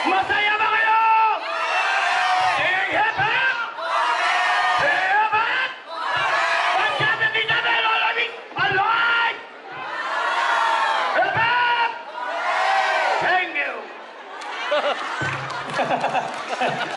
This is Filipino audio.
Masaya ba kayo? Sing hip hop! Sing hip hop! Pagkata di na meron alive! Hip hop! Thank you!